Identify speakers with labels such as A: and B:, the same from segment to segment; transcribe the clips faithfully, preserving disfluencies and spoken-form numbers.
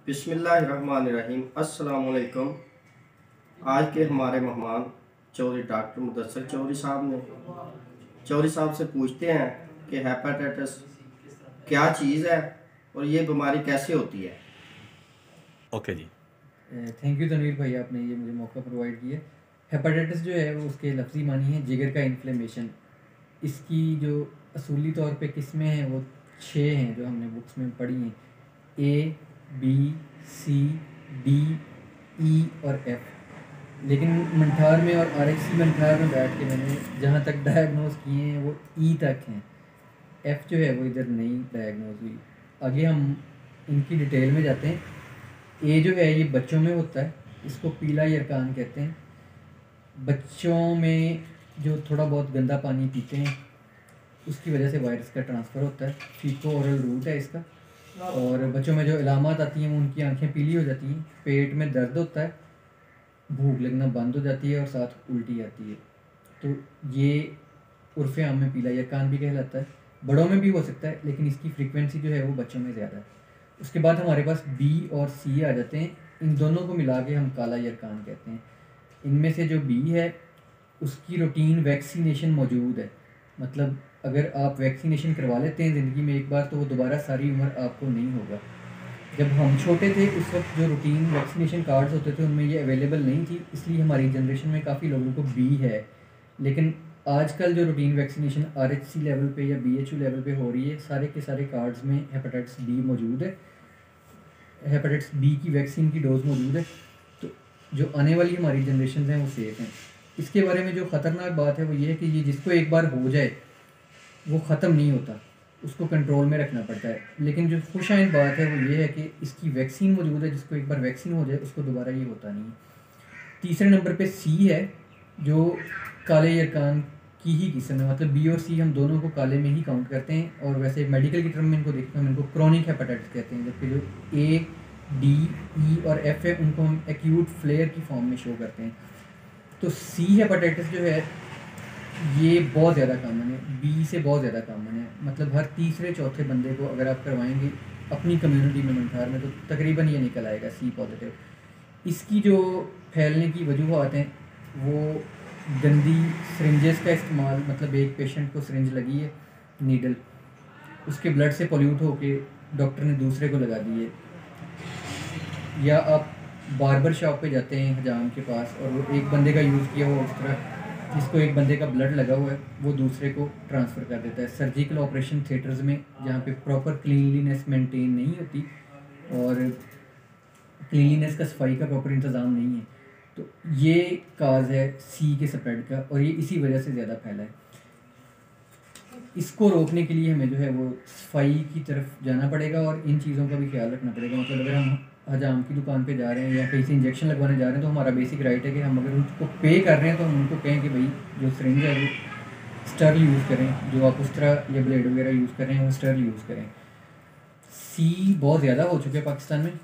A: बिस्मिल्लाहिर्रहमानिर्रहीम। अस्सलाम वालेकुम। आज के हमारे मेहमान चौधरी डॉक्टर मुदस्सर चौधरी साहब ने चौधरी साहब से पूछते हैं कि हेपेटाइटिस क्या चीज़ है और ये बीमारी कैसे होती है।
B: ओके जी,
C: थैंक यू तनवीर भाई, आपने ये मुझे मौका प्रोवाइड किया। हेपेटाइटिस जो है वो उसके लफ्ज़ी मानी है जिगर का इन्फ्लेमेशन। इसकी जो असूली तौर पे किस्में हैं वो छः हैं जो हमने बुक्स में पढ़ी हैं, A B C D E और एफ़। लेकिन मंठार में और आर एच सी मंठार में बैठ के मैंने जहाँ तक डायग्नोज किए हैं वो ई तक हैं। एफ़ जो है वो इधर नहीं डायग्नोज हुई। आगे हम इनकी डिटेल में जाते हैं। ए जो है ये बच्चों में होता है, इसको पीला यरकान कहते हैं। बच्चों में जो थोड़ा बहुत गंदा पानी पीते हैं उसकी वजह से वायरस का ट्रांसफ़र होता है। फीको ओरल रूट है इसका। और बच्चों में जो इलामात आती हैं उनकी आंखें पीली हो जाती हैं, पेट में दर्द होता है, भूख लगना बंद हो जाती है और साथ उल्टी आती है। तो ये उर्फ़ आम में पीला यरकान भी कहलाता है। बड़ों में भी हो सकता है लेकिन इसकी फ्रीक्वेंसी जो है वो बच्चों में ज़्यादा है। उसके बाद हमारे पास बी और सी आ जाते हैं। इन दोनों को मिला के हम काला यरकान कहते हैं। इनमें से जो बी है उसकी रूटीन वैक्सीनेशन मौजूद है। मतलब अगर आप वैक्सीनेशन करवा लेते हैं ज़िंदगी में एक बार तो वो दोबारा सारी उम्र आपको नहीं होगा। जब हम छोटे थे उस वक्त जो रूटीन वैक्सीनेशन कार्ड्स होते थे उनमें ये अवेलेबल नहीं थी, इसलिए हमारी जनरेशन में काफ़ी लोगों को बी है। लेकिन आजकल जो routine vaccination R H C level पे या बी एच यू लेवल पे हो रही है, सारे के सारे कार्ड्स में हेपेटाइटिस बी मौजूद है, हेपेटाइटिस बी की वैक्सीन की डोज मौजूद है। तो जो आने वाली हमारी जनरेशन हैं वो सेफ़ हैं। इसके बारे में जो ख़तरनाक बात है वो ये है कि ये जिसको एक बार हो जाए वो ख़त्म नहीं होता, उसको कंट्रोल में रखना पड़ता है। लेकिन जो खुशाइन बात है वो ये है कि इसकी वैक्सीन मौजूद है, जिसको एक बार वैक्सीन हो जाए उसको दोबारा ये होता नहीं है। तीसरे नंबर पे सी है जो काले यरकान की ही किस्म है। मतलब बी और सी हम दोनों को काले में ही काउंट करते हैं और वैसे मेडिकल की टर्म में इनको देखते हैं, हम इनको क्रॉनिक हेपेटाइटिस कहते हैं। जबकि जो ए डी ई और एफ़ है उनको हम एक्यूट फ्लेयर की फॉर्म में शो करते हैं। तो सी हेपेटाइटिस जो है ये बहुत ज़्यादा कॉमन है, बी से बहुत ज़्यादा कॉमन है। मतलब हर तीसरे चौथे बंदे को अगर आप करवाएंगे अपनी कम्युनिटी में मंठार में तो तकरीबन ये निकल आएगा सी पॉजिटिव। इसकी जो फैलने की वजूहत हैं वो गंदी सिरिंजेस का इस्तेमाल, मतलब एक पेशेंट को सिरिंज लगी है नीडल, उसके ब्लड से पोल्यूट होके डॉक्टर ने दूसरे को लगा दी है। या आप बार्बर शॉप पे जाते हैं हजाम के पास और वो एक बंदे का यूज़ किया हुआ उस तरह जिसको एक बंदे का ब्लड लगा हुआ है वो दूसरे को ट्रांसफ़र कर देता है। सर्जिकल ऑपरेशन थिएटर्स में जहाँ पे प्रॉपर क्लीनलीनेस मेंटेन नहीं होती और क्लीनलीनेस का, सफाई का प्रॉपर इंतज़ाम नहीं है, तो ये काज है सी के स्प्रेड का और ये इसी वजह से ज़्यादा फैला है। इसको रोकने के लिए हमें जो है वो सफाई की तरफ जाना पड़ेगा और इन चीज़ों का भी ख्याल रखना पड़ेगा। मतलब अगर हम हजाम की दुकान पे जा रहे हैं या कहीं से इंजेक्शन लगवाने जा रहे हैं तो हमारा बेसिक राइट है कि हम अगर उनको पे कर रहे हैं तो हम उनको कहें कि भाई जो सिरिंज है वो स्टर्ल यूज़ करें, जो आप उस तरह या ब्लेड वगैरह यूज़ कर रहे हैं वो स्टर्ल यूज़ करें। सी बहुत ज़्यादा हो चुके हैं पाकिस्तान में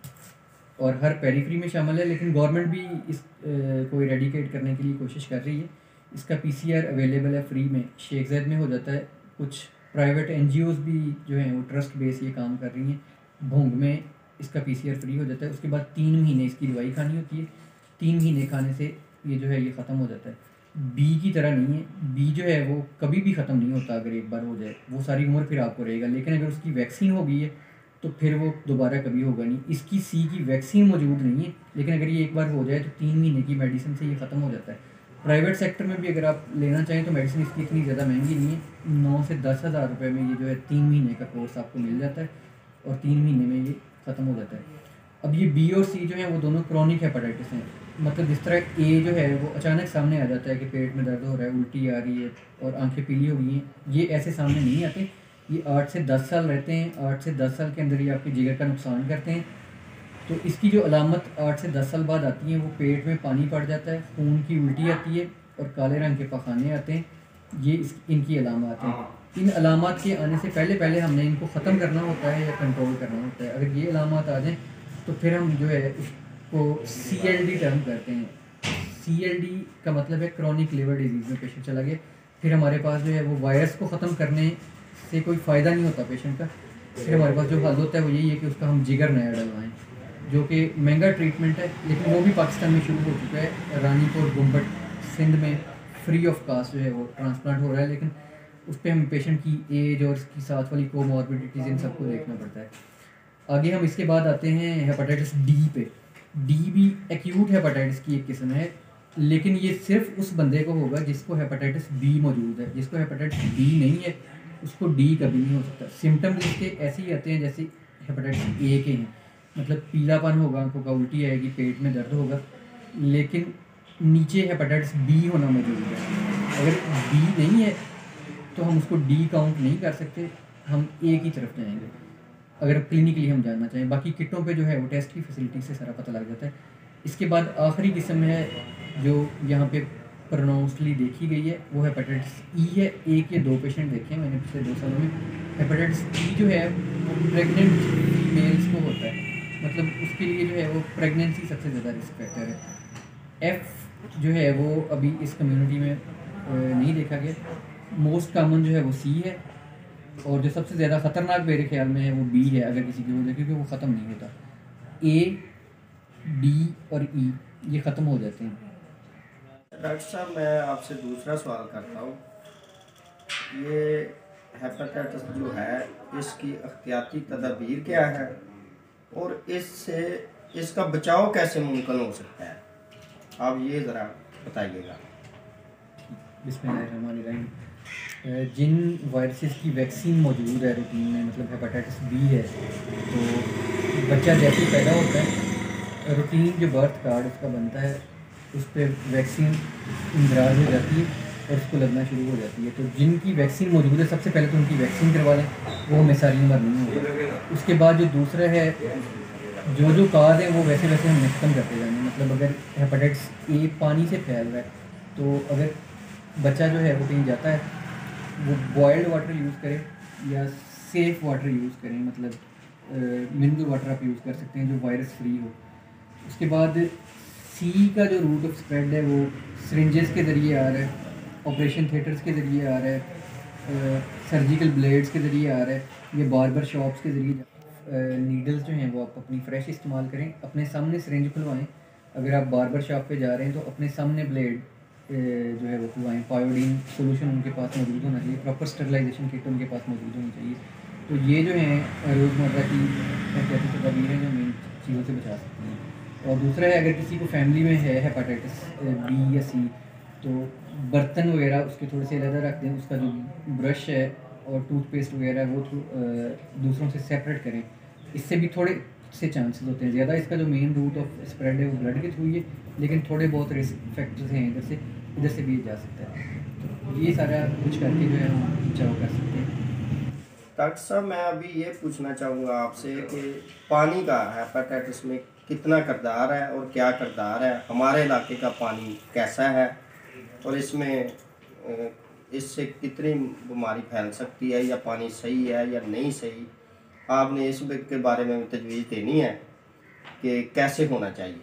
C: और हर पेरिफेरी में शामिल है, लेकिन गवर्नमेंट भी इस को इरेडिकेट करने के लिए कोशिश कर रही है। इसका पी सी आर अवेलेबल है फ्री में, शेख ज़ैद में हो जाता है। कुछ प्राइवेट एन जी ओज़ भी जो हैं वो ट्रस्ट बेस ये काम कर रही हैं। भोंग में इसका पी सी आर फ्री हो जाता है। उसके बाद तीन महीने इसकी दवाई खानी होती है। तीन महीने खाने से ये जो है ये ख़त्म हो जाता है। बी की तरह नहीं है, बी जो है वो कभी भी ख़त्म नहीं होता। अगर एक बार हो जाए वो सारी उम्र फिर आपको रहेगा, लेकिन अगर उसकी वैक्सीन हो गई है तो फिर वो दोबारा कभी होगा नहीं। इसकी सी की वैक्सीन मौजूद नहीं है, लेकिन अगर ये एक बार हो जाए तो तीन महीने की मेडिसिन से ये ख़त्म हो जाता है। प्राइवेट सेक्टर में भी अगर आप लेना चाहें तो मेडिसिन इसकी इतनी ज़्यादा महंगी नहीं है। नौ से दस हज़ार रुपये में ये जो है तीन महीने का कोर्स आपको मिल जाता है और तीन महीने में ये ख़त्म हो जाता है। अब ये बी और सी जो है वो दोनों क्रॉनिक हेपेटाइटिस हैं। मतलब जिस तरह ए जो है वो अचानक सामने आ जाता है कि पेट में दर्द हो रहा है, उल्टी आ रही है और आंखें पीली हो गई हैं, ये ऐसे सामने नहीं आते। ये आठ से दस साल रहते हैं। आठ से दस साल के अंदर ये आपके जिगर का नुकसान करते हैं। तो इसकी जो अलामत आठ से दस साल बाद आती हैं वो पेट में पानी पड़ जाता है, खून की उल्टी आती है और काले रंग के पखाने आते हैं। ये इस इनकी अलामत हैं। इन अलामत के आने से पहले पहले हमने इनको ख़त्म करना होता है या कंट्रोल करना होता है। अगर ये अलामत आ जाएँ तो फिर हम जो है उसको सी एल डी टर्म करते हैं। सी एल डी का मतलब है क्रॉनिक लिवर डिजीज़ में पेशेंट चला गया। फिर हमारे पास जो है वो वायरस को ख़त्म करने से कोई फ़ायदा नहीं होता पेशेंट का, फिर हमारे पास जो हल होता है वो यही है कि उसका हम जिगर नया डलवाएँ, जो कि महंगा ट्रीटमेंट है, लेकिन वो भी पाकिस्तान में शुरू हो चुका है। रानीपुर गुम्बट सिंध में फ्री ऑफ कास्ट जो है वो ट्रांसप्लांट हो रहा है, लेकिन उस पर हम पेशेंट की एज और उसकी साथ वाली कोमॉर्बिडिटीज़ इन सबको देखना पड़ता है। आगे हम इसके बाद आते हैं हेपेटाइटिस डी पे। डी भी एक्यूट हेपेटाइटिस की एक किस्म है, लेकिन ये सिर्फ उस बंदे को होगा जिसको हेपेटाइटिस बी मौजूद है। जिसको हेपेटाइटिस बी नहीं है उसको डी कभी नहीं हो सकता। सिम्टम्स इसके ऐसे ही आते हैं जैसे हेपेटाइटिस ए के हैं, मतलब पीलापन होगा, आंखों का उल्टी आएगी, पेट में दर्द होगा, लेकिन नीचे हेपेटाइटिस बी होना मौजूद है। अगर बी नहीं है तो हम उसको डी काउंट नहीं कर सकते, हम ए की तरफ जाएंगे अगर क्लिनिकली हम जानना चाहें। बाकी किटों पे जो है वो टेस्ट की फैसिलिटी से सारा पता लग जाता है। इसके बाद आखिरी किस्म है जो यहाँ पे प्रोनाउंसली देखी गई है, वो हेपेटाइटिस ई है। एक या दो पेशेंट देखे हैं मैंने पिछले दो सालों में। हेपेटाइटिस ई जो है वो प्रेग्नेंट फीमेल्स को होता है, मतलब उसके लिए जो है वो प्रेगनेंसी सबसे ज़्यादा रिस्क फैक्टर है। एफ़ जो है वो अभी इस कम्युनिटी में नहीं देखा गया। मोस्ट कॉमन जो है वो सी है, और जो सबसे ज़्यादा ख़तरनाक मेरे ख्याल में है वो बी है अगर किसी की हो जाए, क्योंकि वो ख़त्म नहीं होता। ए, डी और ई ये ख़त्म हो जाते हैं।
A: डॉक्टर साहब मैं आपसे दूसरा सवाल करता हूँ, ये हेपेटाइटिस जो है इसकी एहतियाती तदाबीर क्या है और इससे इसका बचाव कैसे मुमकिन हो सकता है, आप ये ज़रा बताइएगा।
C: बिस्मिल्लाहिर्रहमानिर्रहीम। जिन वायरसेस की वैक्सीन मौजूद है रूटीन में, मतलब हेपेटाइटिस बी है, तो बच्चा जैसे ही पैदा होता है रूटीन जो बर्थ कार्ड उसका बनता है उस पर वैक्सीन इंदराज हो जाती है और उसको लगना शुरू हो जाती है। तो जिनकी वैक्सीन मौजूद है सबसे पहले तो उनकी वैक्सीन करवा लें, वो हमें सारी उम्र नहीं होगा। उसके बाद जो दूसरा है, जो जो काज है वो वैसे वैसे हम ख़त्म करते जाएंगे। मतलब अगर हेपेटाइटिस ए पानी से फैल रहा है तो अगर बच्चा जो है वो कहीं जाता है वो बॉयल्ड वाटर यूज़ करे या सेफ़ वाटर यूज़ करें, मतलब मिनरल वाटर आप यूज़ कर सकते हैं जो वायरस फ्री हो। उसके बाद सी का जो रूट ऑफ स्प्रेड है वो सिरिंजेस के ज़रिए आ रहा है, ऑपरेशन थिएटर्स के ज़रिए आ रहा है, सर्जिकल ब्लेड्स के ज़रिए आ रहा है, ये बार्बर शॉप्स के ज़रिए। नीडल्स जो हैं वो आप अपनी फ्रेश इस्तेमाल करें, अपने सामने सिरिंज खुलवाएं। अगर आप बार्बर शॉप पे जा रहे हैं तो अपने सामने ब्लेड जो है वो खुलवाएँ। पायोडीन सोल्यूशन उनके पास मौजूद होना चाहिए, प्रॉपर स्टरलाइजेशन किट उनके पास मौजूद होनी चाहिए। तो ये जो हैं रोज़मर्रा की एहतियाती तदाबीर हैं जो मेन चीज़ों से बचा सकती हैं। और दूसरा है, अगर किसी को फैमिली में है हेपेटाइटिस बी या सी तो बर्तन वगैरह उसके थोड़े से अलग रख दें, उसका जो ब्रश है और टूथपेस्ट वगैरह वो दूसरों से सेपरेट करें। इससे भी थोड़े से चांसेस होते हैं ज़्यादा। इसका जो मेन रूट ऑफ स्प्रेड है वो ब्लड के थ्रू ही है, लेकिन थोड़े बहुत रिस्क फैक्टर्स हैं इधर से इधर से भी जा सकता है। तो ये सारा कुछ करके जो है हम बचाव कर सकते हैं।
A: डॉक्टर साहब मैं अभी ये पूछना चाहूँगा आपसे कि पानी का हेपेटाइटिस में कितना किरदार है और क्या किरदार है, हमारे इलाके का पानी कैसा है और इसमें इससे कितनी बीमारी फैल सकती है, या पानी सही है या नहीं सही, आपने इस के बारे में तजवीज़ देनी है कि कैसे होना चाहिए।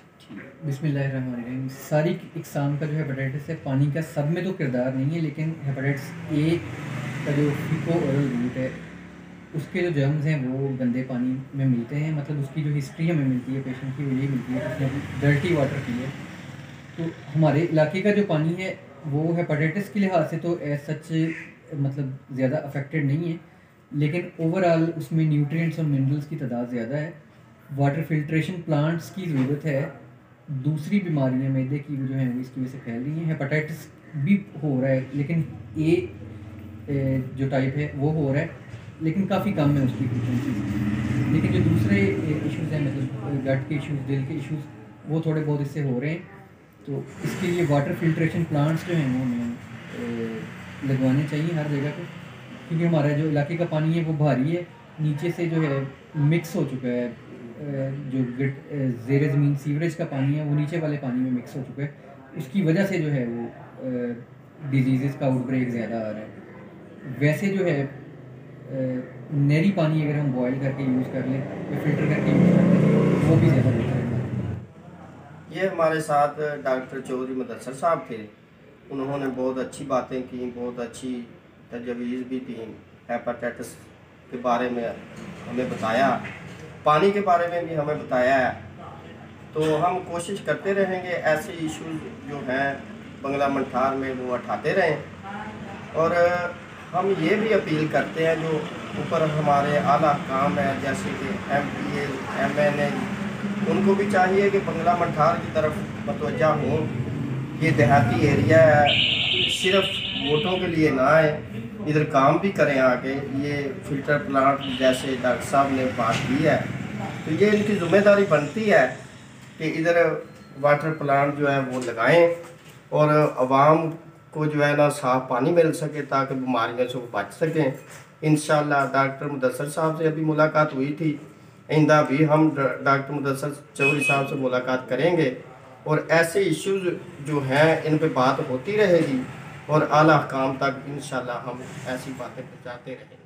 C: बिस्मिल्लाहिर्रहमानिर्रहीम। सारी इकसाम का जो हेपेटाइटिस है पानी का सब में तो किरदार नहीं है, लेकिन हेपेटाइटिस ए का जो फीको ओरल रूट है उसके जो जर्म्स हैं वो गंदे पानी में मिलते हैं। मतलब उसकी जो हिस्ट्री हमें मिलती है पेशेंट की वो यही मिलती है कि उसने डर्टी वाटर पी है। तो हमारे इलाके का जो पानी है वो हेपेटाइटिस के लिहाज से तो एज सच मतलब ज़्यादा अफेक्टेड नहीं है, लेकिन ओवरऑल उसमें न्यूट्रिएंट्स और मिनरल्स की तादाद ज़्यादा है। वाटर फिल्ट्रेशन प्लांट्स की ज़रूरत है। दूसरी बीमारियां मैदे की जो हैं वो इसकी वजह से फैल रही हैं। हेपेटाइटिस भी हो रहा है, लेकिन ए जो टाइप है वो हो रहा है, लेकिन काफ़ी कम है उसकी फ्रिक्वेंसी। लेकिन जो दूसरे इश्यूज़ हैं मतलब गट के इश्यूज़, दिल के इश्यूज़, वो थोड़े बहुत इससे हो रहे हैं। तो इसके लिए वाटर फिल्ट्रेशन प्लांट्स जो हैं वो हमें लगवाने चाहिए हर जगह पे, क्योंकि हमारा जो इलाके का पानी है वो भारी है, नीचे से जो है मिक्स हो चुका है। जो ज़ेरे ज़मीन सीवरेज का पानी है वो नीचे वाले पानी में मिक्स हो चुका है, उसकी वजह से जो है वो डिजीज़ का आउटब्रेक ज़्यादा आ रहा है। वैसे जो है नहरी पानी अगर हम बॉयल करके यूज़ कर लें या फिल्टर करके यूज़ कर लें वो भी ज़्यादा बेहतर है।
A: ये हमारे साथ डॉक्टर चौधरी मुदस्सर साहब थे, उन्होंने बहुत अच्छी बातें की, बहुत अच्छी तजवीज़ भी दी हेपेटाइटिस के बारे में हमें बताया, पानी के बारे में भी हमें बताया है। तो हम कोशिश करते रहेंगे ऐसे इश्यूज जो हैं बंगला मंठार में वो उठाते रहें। और हम ये भी अपील करते हैं जो ऊपर हमारे आला काम है जैसे कि M P A M N A, उनको भी चाहिए कि बंगला मंठार की तरफ मतवज्जा हों। ये देहाती एरिया है, सिर्फ वोटों के लिए ना आए, इधर काम भी करें आके। ये फ़िल्टर प्लांट जैसे डॉक्टर साहब ने बात की है, तो ये इनकी ज़िम्मेदारी बनती है कि इधर वाटर प्लांट जो है वो लगाएं और आवाम को जो है ना साफ़ पानी मिल सके ताकि बीमारियों से वो बच सकें। इंशाअल्लाह डॉक्टर मुदस्सर साहब से अभी मुलाकात हुई थी, आइंदा भी हम डॉक्टर मुदस्सर चौधरी साहब से मुलाकात करेंगे और ऐसे इश्यूज़ जो हैं इन पे बात होती रहेगी और आला काम तक इंशाअल्लाह हम ऐसी बातें पहुँचाते रहेंगे।